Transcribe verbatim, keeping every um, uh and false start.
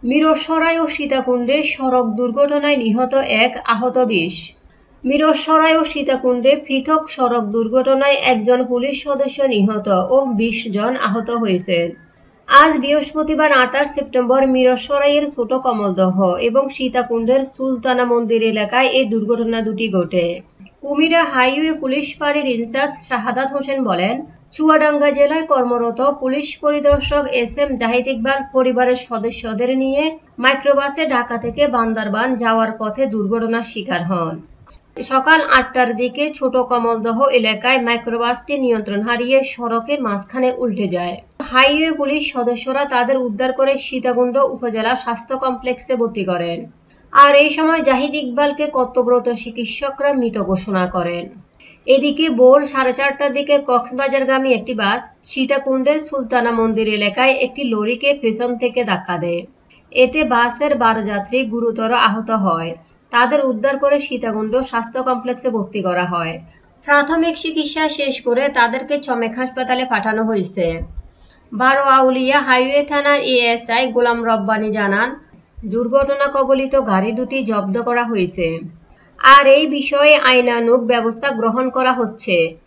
মিরসরাই ও সীতাকুণ্ডে সড়ক দুর্ঘটনায় নিহত এক, আহত বিশ। মিরসরাই ও সীতাকুণ্ডে পৃথক সড়ক দুর্ঘটনায় একজন পুলিশ সদস্য নিহত ও বিশ জন আহত হয়েছেন। আজ বৃহস্পতিবার আঠাশ সেপ্টেম্বর মিরসরাইয়ের ছোট কমলদহ এবং সীতাকুণ্ডের সুলতানা মন্দির এলাকায় এই দুর্ঘটনা দুটি ঘটে। কুমিরা হাইওয়ে পুলিশ ফাঁড়ির ইনচার্জ শাহাদাত হোসেন বলেন, চুয়াডাঙ্গা জেলায় কর্মরত পুলিশ পরিদর্শক এস এম জাহিদ ইকবাল পরিবারের সদস্যদের নিয়ে মাইক্রোবাসে ঢাকা থেকে বান্দরবান যাওয়ার পথে দুর্ঘটনার শিকার হন। সকাল আটটার দিকে ছোট কমলদহ এলাকায় মাইক্রোবাসটি নিয়ন্ত্রণ হারিয়ে সড়কের মাঝখানে উল্টে যায়। হাইওয়ে পুলিশ সদস্যরা তাদের উদ্ধার করে সীতাকুণ্ড উপজেলা স্বাস্থ্য কমপ্লেক্সে ভর্তি করেন। আর এই সময় জাহিদ ইকবালকে কর্তব্যরত চিকিৎসকরা মৃত ঘোষণা করেন। এদিকে ভোর সাড়ে চারটার দিকে কক্সবাজারগামী একটি বাস সীতাকুণ্ডের সুলতানা মন্দির এলাকায় একটি লরিকে পেছন থেকে ধাক্কা দেয়। এতে বাসের বারো যাত্রী গুরুতর আহত হয়। তাদের উদ্ধার করে সীতাকুণ্ড স্বাস্থ্য কমপ্লেক্সে ভর্তি করা হয়। প্রাথমিক চিকিৎসা শেষ করে তাদেরকে চমেক হাসপাতালে পাঠানো হয়েছে। বারো আউলিয়া হাইওয়ে থানার এএসআই গোলাম রব্বানী জানান, দুর্ঘটনা কবলিত গাড়ি দুটি জব্দ করা হয়েছে আর এই বিষয়ে আইনানুগ ব্যবস্থা গ্রহণ করা হচ্ছে।